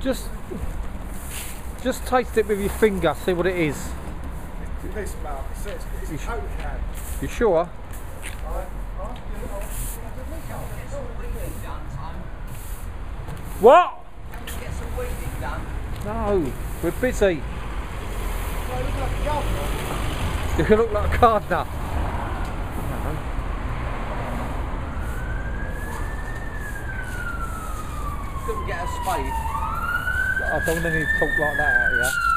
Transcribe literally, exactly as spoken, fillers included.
Just, just taste it with your finger. See what it is. This Mark, it's, it's a Coke can. You sure? What? Can we get some weeding done? No, we're busy. Well, you look like a gardener. You look like a gardener. Couldn't get a spade. I don't want any talk like that out here.